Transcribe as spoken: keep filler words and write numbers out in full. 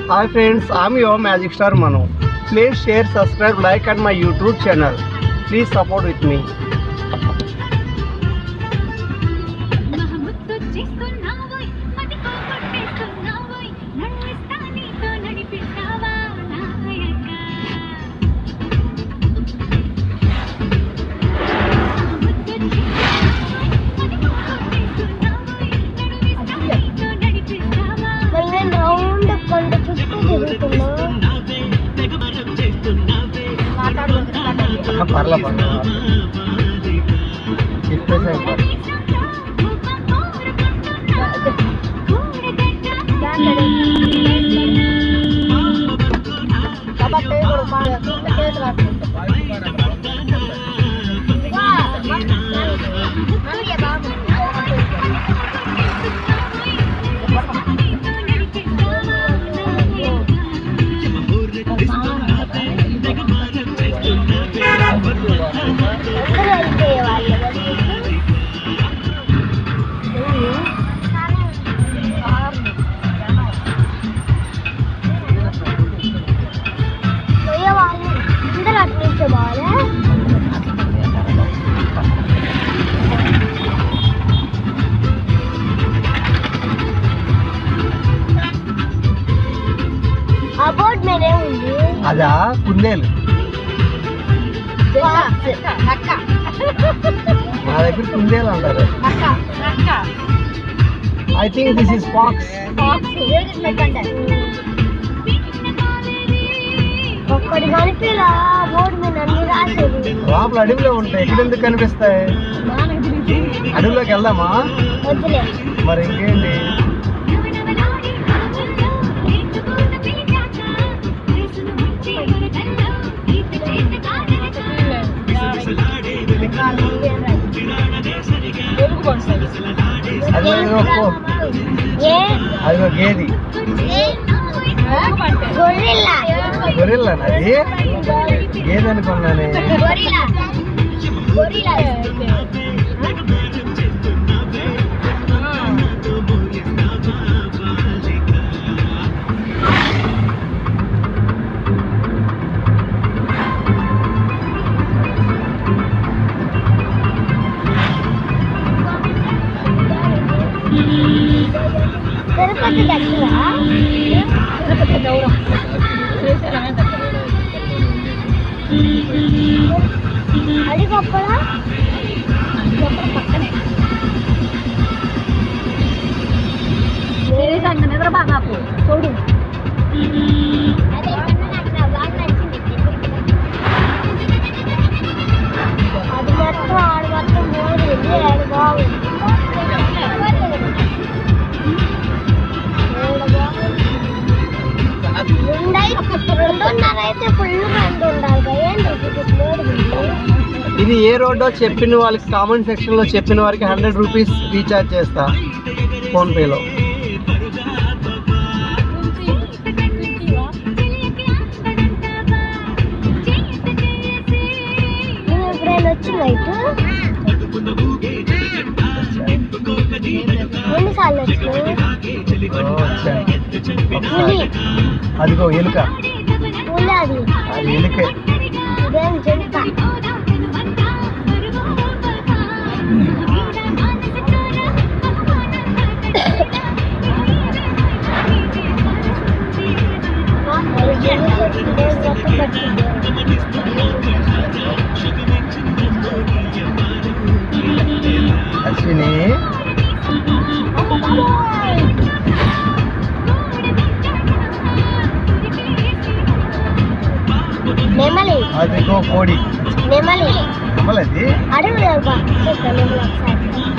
Hi friends, I'm your Magic Star Manu. Please share, subscribe, like on my YouTube channel. Please support with me. పర్ల పర్ల చెప్పేసి అదా కుందేలు మా దగ్గర కుందేలు అంటారు. I think this is fox. లోపల అడవిలో ఉంటాయి, ఇక్కడ ఎందుకు కనిపిస్తాయి? అడవిలోకి వెళ్దామా? మరి ఇంకేంటి? అదిగో గేది గొరిల్లా అది గేది అనుకున్నానే. తిరుపతి దగ్గర తిరుపతి దూరం అది గొప్ప పక్కనే అంత నిద్ర బాగా చూడు. అది మొత్తం ఆడు మొత్తం మూడు ఆడు బాగుంది. ఇది ఏ రోడ్డో చెప్పిన వాళ్ళకి కామెంట్ సెక్షన్ లో చెప్పిన వారికి హండ్రెడ్ రూపీస్ రీఛార్జ్ చేస్తా ఫోన్పేలో. అదిగో ఎలుక, అది ఎలుకే. అశ్విని అదిగో కోడి. నెమలి నెమలది అడవి